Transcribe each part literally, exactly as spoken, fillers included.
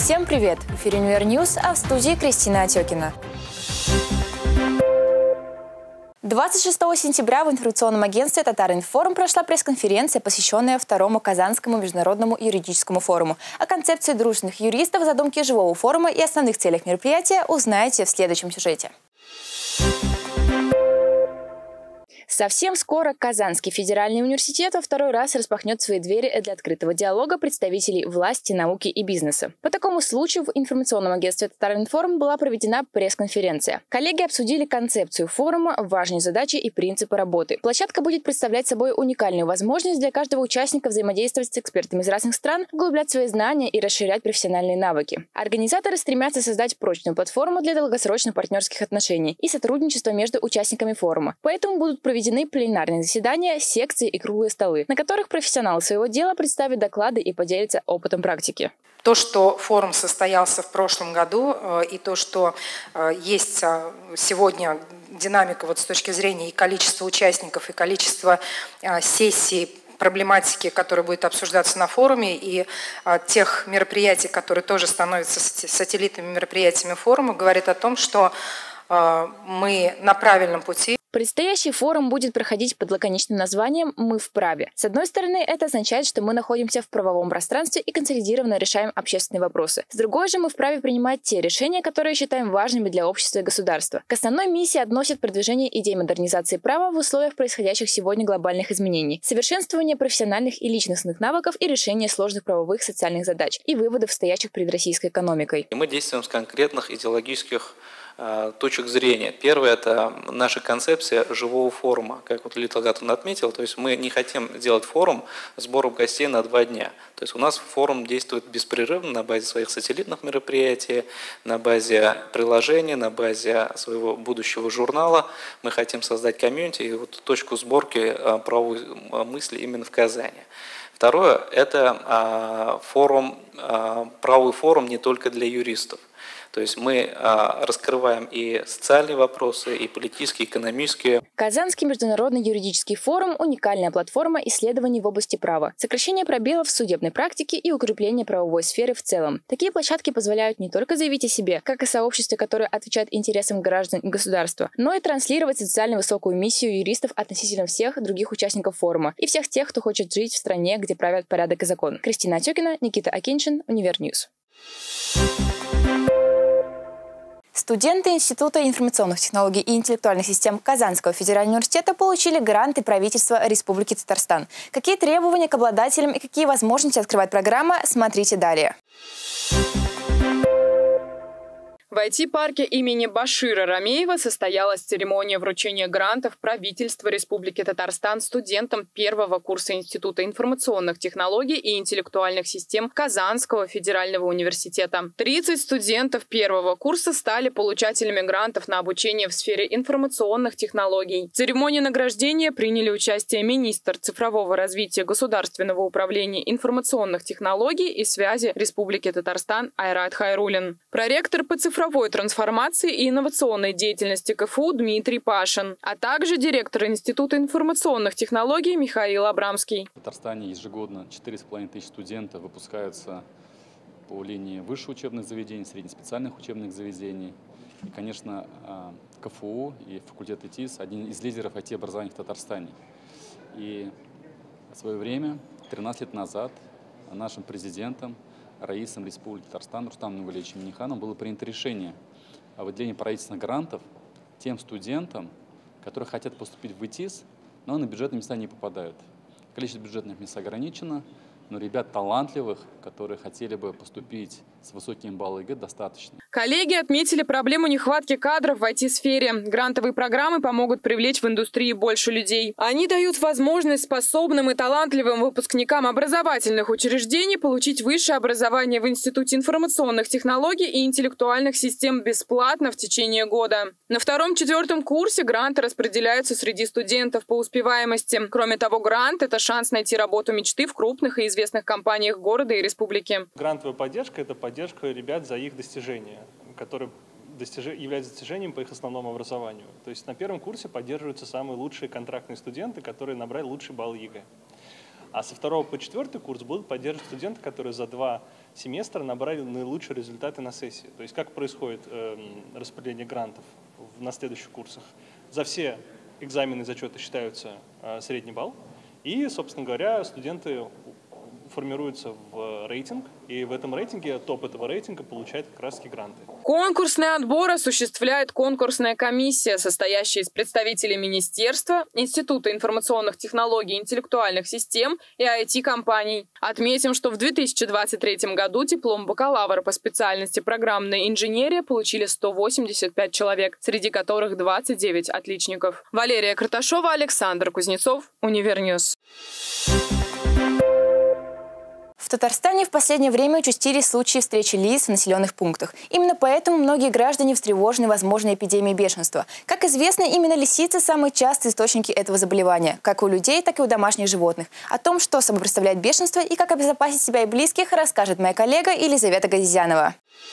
Всем привет! В эфире Универньюз, а в студии Кристина Отекина. двадцать шестого сентября в информационном агентстве «Татар-Информ» прошла пресс-конференция, посвященная второму Казанскому международному юридическому форуму. О концепции дружных юристов, задумке живого форума и основных целях мероприятия узнаете в следующем сюжете. Совсем скоро Казанский федеральный университет во второй раз распахнет свои двери для открытого диалога представителей власти, науки и бизнеса. По такому случаю в информационном агентстве «Татар-Информ» была проведена пресс-конференция. Коллеги обсудили концепцию форума, важные задачи и принципы работы. Площадка будет представлять собой уникальную возможность для каждого участника взаимодействовать с экспертами из разных стран, углублять свои знания и расширять профессиональные навыки. Организаторы стремятся создать прочную платформу для долгосрочных партнерских отношений и сотрудничества между участниками форума. Поэтому будут проведены пленарные заседания, секции и круглые столы, на которых профессионалы своего дела представят доклады и поделятся опытом практики. То, что форум состоялся в прошлом году, и то, что есть сегодня динамика вот с точки зрения и количества участников, и количества сессий, проблематики, которая будет обсуждаться на форуме, и тех мероприятий, которые тоже становятся сателлитными мероприятиями форума, говорит о том, что мы на правильном пути. Предстоящий форум будет проходить под лаконичным названием «Мы вправе». С одной стороны, это означает, что мы находимся в правовом пространстве и консолидированно решаем общественные вопросы. С другой же, мы вправе принимать те решения, которые считаем важными для общества и государства. К основной миссии относят продвижение идей модернизации права в условиях происходящих сегодня глобальных изменений, совершенствование профессиональных и личностных навыков и решение сложных правовых социальных задач и выводов, стоящих перед российской экономикой. Мы действуем с конкретных идеологических точек зрения. Первое – это наша концепция живого форума, как вот Лилия Талгатовна отметила. То есть мы не хотим делать форум сбором гостей на два дня. То есть у нас форум действует беспрерывно на базе своих сателлитных мероприятий, на базе приложений, на базе своего будущего журнала. Мы хотим создать комьюнити и вот точку сборки правовой мысли именно в Казани. Второе – это форум, правовой форум не только для юристов. То есть мы а, раскрываем и социальные вопросы, и политические, и экономические. Казанский международный юридический форум – уникальная платформа исследований в области права, сокращение пробелов в судебной практике и укрепление правовой сферы в целом. Такие площадки позволяют не только заявить о себе, как о сообществе, которое отвечает интересам граждан и государства, но и транслировать социально высокую миссию юристов относительно всех других участников форума и всех тех, кто хочет жить в стране, где правят порядок и закон. Кристина Отекина, Никита Акиншин, Универньюз. Студенты Института информационных технологий и интеллектуальных систем Казанского федерального университета получили гранты правительства Республики Татарстан. Какие требования к обладателям и какие возможности открывает программа, смотрите далее. В ай ти-парке имени Башира Рамеева состоялась церемония вручения грантов правительства Республики Татарстан студентам первого курса Института информационных технологий и интеллектуальных систем Казанского федерального университета. тридцать студентов первого курса стали получателями грантов на обучение в сфере информационных технологий. В церемонии награждения приняли участие министр цифрового развития Государственного управления информационных технологий и связи Республики Татарстан Айрат Хайрулин, проректор по цифровой цифровой трансформации и инновационной деятельности ка эф у Дмитрий Пашин, а также директор Института информационных технологий Михаил Абрамский. В Татарстане ежегодно четыре с половиной тысячи студентов выпускаются по линии высших учебных заведений, среднеспециальных учебных заведений. И, конечно, ка эф у и факультет ай ти эс – один из лидеров ай ти-образования в Татарстане. И в свое время, тринадцать лет назад, нашим президентом, Раисом Республики Татарстан Рустамом Нургалиевичем Миннихановым было принято решение о выделении правительственных грантов тем студентам, которые хотят поступить в ай ти эс, но на бюджетные места не попадают. Количество бюджетных мест ограничено, но ребят талантливых, которые хотели бы поступить с высоким баллом ЕГЭ, достаточно. Коллеги отметили проблему нехватки кадров в ай ти-сфере. Грантовые программы помогут привлечь в индустрии больше людей. Они дают возможность способным и талантливым выпускникам образовательных учреждений получить высшее образование в Институте информационных технологий и интеллектуальных систем бесплатно в течение года. На втором-четвертом курсе гранты распределяются среди студентов по успеваемости. Кроме того, грант – это шанс найти работу мечты в крупных и известных компаниях города и республики. Грантовая поддержка – это поддержка ребят за их достижения, которые являются достижением по их основному образованию. То есть на первом курсе поддерживаются самые лучшие контрактные студенты, которые набрали лучший балл ЕГЭ. А со второго по четвертый курс будут поддерживать студенты, которые за два семестра набрали наилучшие результаты на сессии. То есть как происходит э, распределение грантов на следующих курсах? За все экзамены и зачеты считаются э, средний балл, и, собственно говоря, студенты формируются в рейтинг, и в этом рейтинге, топ этого рейтинга получает как раз гранты. Конкурсный отбор осуществляет конкурсная комиссия, состоящая из представителей Министерства, Института информационных технологий и интеллектуальных систем и ай ти-компаний. Отметим, что в две тысячи двадцать третьем году диплом бакалавра по специальности программная инженерия получили сто восемьдесят пять человек, среди которых двадцать девять отличников. Валерия Карташова, Александр Кузнецов, Универньюз. В Татарстане в последнее время участились случаи встречи лис в населенных пунктах. Именно поэтому многие граждане встревожены возможной эпидемией бешенства. Как известно, именно лисицы – самые частые источники этого заболевания, как у людей, так и у домашних животных. О том, что собой представляет бешенство и как обезопасить себя и близких, расскажет моя коллега Елизавета Газизянова.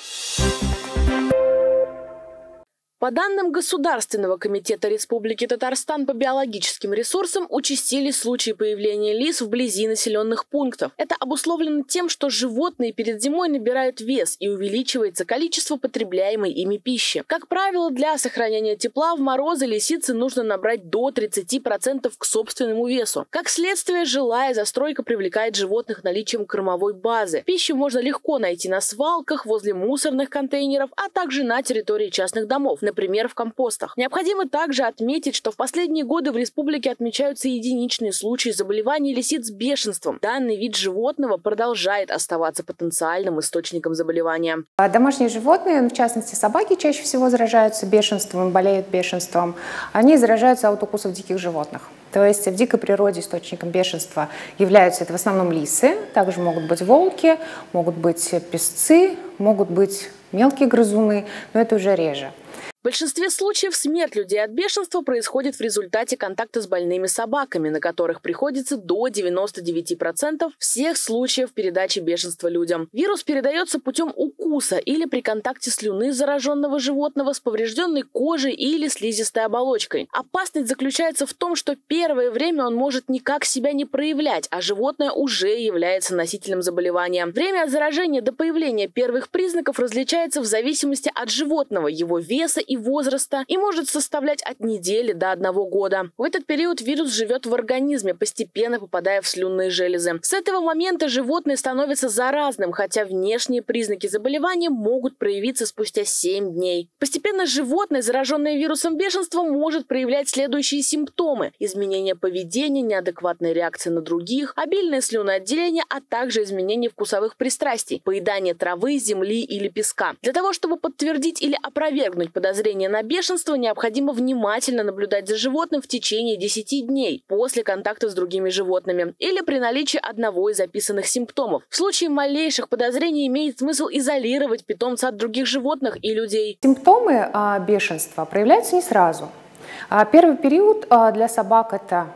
По данным Государственного комитета Республики Татарстан по биологическим ресурсам, участились случаи появления лис вблизи населенных пунктов. Это обусловлено тем, что животные перед зимой набирают вес и увеличивается количество потребляемой ими пищи. Как правило, для сохранения тепла в морозы лисице нужно набрать до тридцати процентов к собственному весу. Как следствие, жилая застройка привлекает животных наличием кормовой базы. Пищу можно легко найти на свалках, возле мусорных контейнеров, а также на территории частных домов, например, в компостах. Необходимо также отметить, что в последние годы в республике отмечаются единичные случаи заболеваний лисиц бешенством. Данный вид животного продолжает оставаться потенциальным источником заболевания. Домашние животные, в частности собаки, чаще всего заражаются бешенством, болеют бешенством. Они заражаются от укусов диких животных. То есть в дикой природе источником бешенства являются это в основном лисы, также могут быть волки, могут быть песцы, могут быть мелкие грызуны, но это уже реже. В большинстве случаев смерть людей от бешенства происходит в результате контакта с больными собаками, на которых приходится до девяноста девяти процентов всех случаев передачи бешенства людям. Вирус передается путем укуса или при контакте слюны зараженного животного с поврежденной кожей или слизистой оболочкой. Опасность заключается в том, что первое время он может никак себя не проявлять, а животное уже является носителем заболевания. Время от заражения до появления первых признаков различается в зависимости от животного, его веса и возраста и может составлять от недели до одного года. В этот период вирус живет в организме, постепенно попадая в слюнные железы. С этого момента животное становится заразным, хотя внешние признаки заболевания могут проявиться спустя семь дней. Постепенно животное, зараженное вирусом бешенства, может проявлять следующие симптомы: изменение поведения, неадекватная реакция на других, обильное слюноотделение, а также изменение вкусовых пристрастий, поедание травы, земли или песка. Для того, чтобы подтвердить или опровергнуть подозрения на бешенство, необходимо внимательно наблюдать за животным в течение десяти дней после контакта с другими животными или при наличии одного из описанных симптомов. В случае малейших подозрений имеет смысл изолировать питомца от других животных и людей. Симптомы а, бешенства проявляются не сразу. А, первый период а, для собак это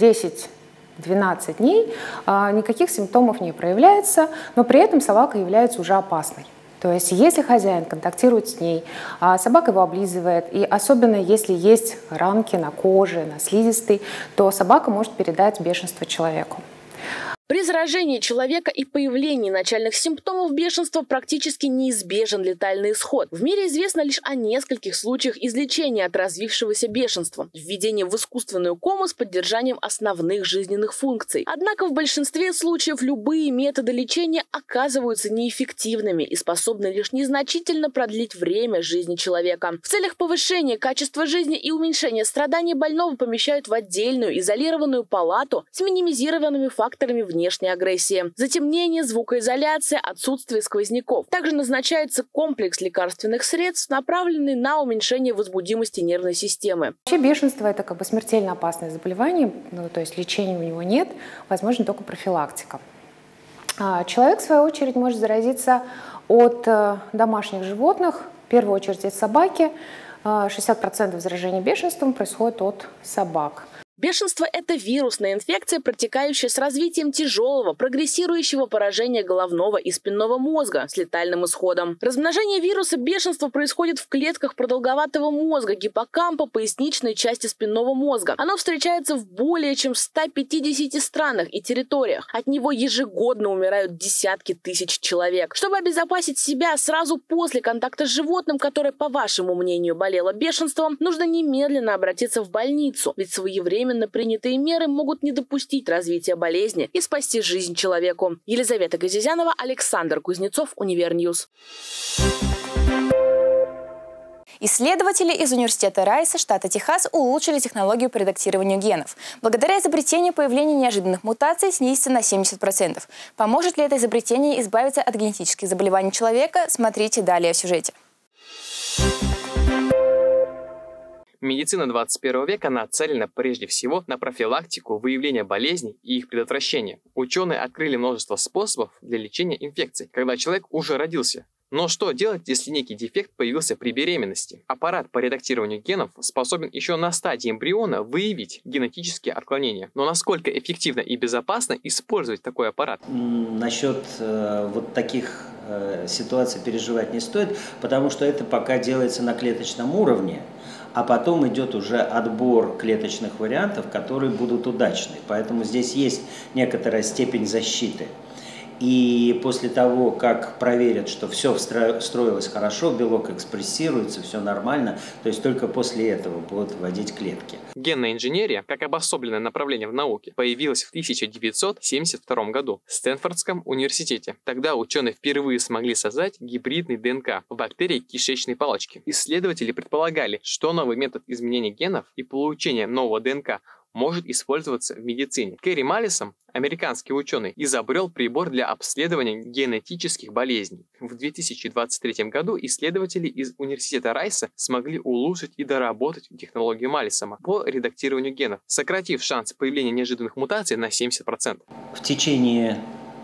десять-двенадцать дней, а, никаких симптомов не проявляется, но при этом собака является уже опасной. То есть если хозяин контактирует с ней, собака его облизывает, и особенно если есть ранки на коже, на слизистой, то собака может передать бешенство человеку. При заражении человека и появлении начальных симптомов бешенства практически неизбежен летальный исход. В мире известно лишь о нескольких случаях излечения от развившегося бешенства, введения в искусственную кому с поддержанием основных жизненных функций. Однако в большинстве случаев любые методы лечения оказываются неэффективными и способны лишь незначительно продлить время жизни человека. В целях повышения качества жизни и уменьшения страданий больного помещают в отдельную изолированную палату с минимизированными факторами внешней агрессии. Затемнение, звукоизоляция, отсутствие сквозняков. Также назначается комплекс лекарственных средств, направленный на уменьшение возбудимости нервной системы. Вообще бешенство – это как бы смертельно опасное заболевание, ну, то есть лечения у него нет, возможно только профилактика. Человек, в свою очередь, может заразиться от домашних животных, в первую очередь от собаки. шестьдесят процентов заражений бешенством происходит от собак. Бешенство – это вирусная инфекция, протекающая с развитием тяжелого, прогрессирующего поражения головного и спинного мозга с летальным исходом. Размножение вируса бешенства происходит в клетках продолговатого мозга, гиппокампа, поясничной части спинного мозга. Оно встречается в более чем ста пятидесяти странах и территориях. От него ежегодно умирают десятки тысяч человек. Чтобы обезопасить себя сразу после контакта с животным, которое, по вашему мнению, болело бешенством, нужно немедленно обратиться в больницу, ведь своевременно Именно принятые меры могут не допустить развития болезни и спасти жизнь человеку. Елизавета Газизянова, Александр Кузнецов, Универньюз. Исследователи из университета Райса, штата Техас, улучшили технологию по редактированию генов. Благодаря изобретению появление неожиданных мутаций снизится на семьдесят процентов. Поможет ли это изобретение избавиться от генетических заболеваний человека? Смотрите далее в сюжете. Медицина двадцать первого века нацелена прежде всего на профилактику, выявление болезней и их предотвращение. Ученые открыли множество способов для лечения инфекций, когда человек уже родился. Но что делать, если некий дефект появился при беременности? Аппарат по редактированию генов способен еще на стадии эмбриона выявить генетические отклонения. Но насколько эффективно и безопасно использовать такой аппарат? Насчет э, вот таких э, ситуаций переживать не стоит, потому что это пока делается на клеточном уровне. А потом идет уже отбор клеточных вариантов, которые будут удачны. Поэтому здесь есть некоторая степень защиты. И после того, как проверят, что все встроилось хорошо, белок экспрессируется, все нормально, то есть только после этого будут вводить клетки. Генная инженерия, как обособленное направление в науке, появилась в тысяча девятьсот семьдесят втором году в Стэнфордском университете. Тогда ученые впервые смогли создать гибридный ДНК в бактерии кишечной палочки. Исследователи предполагали, что новый метод изменения генов и получения нового ДНК может использоваться в медицине. Кэрри Маллисон, американский ученый, изобрел прибор для обследования генетических болезней. В две тысячи двадцать третьем году исследователи из университета Райса смогли улучшить и доработать технологию Маллисона по редактированию генов, сократив шанс появления неожиданных мутаций на семьдесят процентов. В течение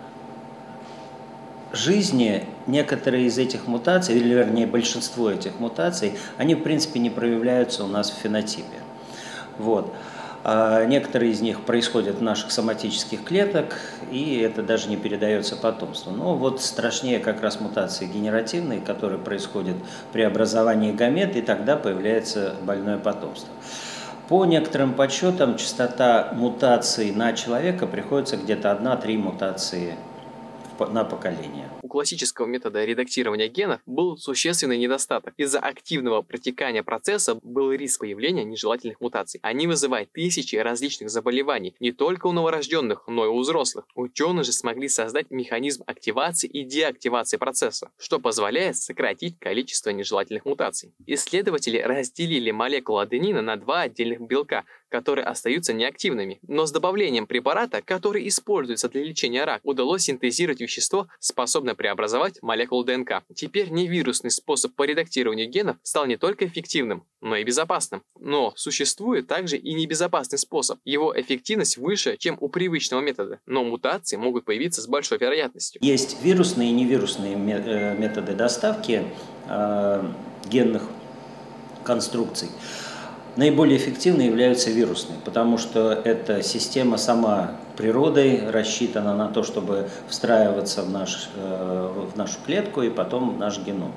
жизни некоторые из этих мутаций, или вернее большинство этих мутаций, они в принципе не проявляются у нас в фенотипе. Вот. А некоторые из них происходят в наших соматических клетках, и это даже не передается потомству. Но вот страшнее как раз мутации генеративные, которые происходят при образовании гамет, и тогда появляется больное потомство. По некоторым подсчетам, частота мутаций на человека приходится где-то одна-три мутации на поколение. У классического метода редактирования генов был существенный недостаток. Из-за активного протекания процесса был риск появления нежелательных мутаций. Они вызывают тысячи различных заболеваний, не только у новорожденных, но и у взрослых. Ученые же смогли создать механизм активации и деактивации процесса, что позволяет сократить количество нежелательных мутаций. Исследователи разделили молекулу аденина на два отдельных белка, которые остаются неактивными. Но с добавлением препарата, который используется для лечения рака, удалось синтезировать вещество, способное преобразовать молекулу ДНК. Теперь невирусный способ по редактированию генов стал не только эффективным, но и безопасным. Но существует также и небезопасный способ. Его эффективность выше, чем у привычного метода, но мутации могут появиться с большой вероятностью. Есть вирусные и невирусные методы доставки э, генных конструкций. Наиболее эффективны являются вирусные, потому что эта система сама природой рассчитана на то, чтобы встраиваться в, наш, в нашу клетку и потом в наш геном.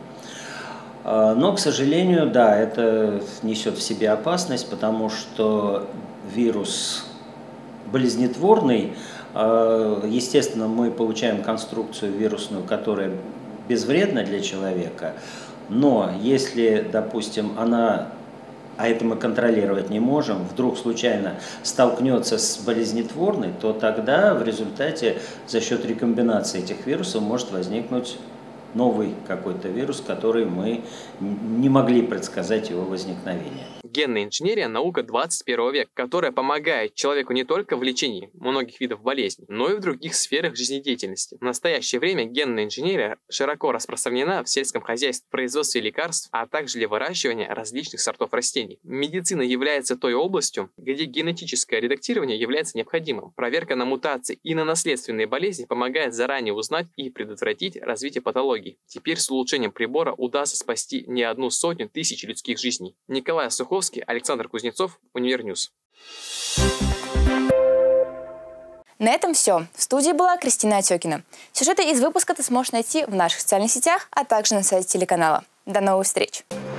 Но, к сожалению, да, это несет в себе опасность, потому что вирус болезнетворный, естественно, мы получаем конструкцию вирусную, которая безвредна для человека, но если, допустим, она... а это мы контролировать не можем, вдруг случайно столкнется с болезнетворной, то тогда в результате за счет рекомбинации этих вирусов может возникнуть новый какой-то вирус, который мы не могли предсказать его возникновение. Генная инженерия – наука двадцать первого века, которая помогает человеку не только в лечении многих видов болезней, но и в других сферах жизнедеятельности. В настоящее время генная инженерия широко распространена в сельском хозяйстве, производстве лекарств, а также для выращивания различных сортов растений. Медицина является той областью, где генетическое редактирование является необходимым. Проверка на мутации и на наследственные болезни помогает заранее узнать и предотвратить развитие патологий. Теперь с улучшением прибора удастся спасти не одну сотню тысяч людских жизней. Николай Сухой Суховский, Александр Кузнецов, Универньюз. На этом все. В студии была Кристина Отекина. Сюжеты из выпуска ты сможешь найти в наших социальных сетях, а также на сайте телеканала. До новых встреч!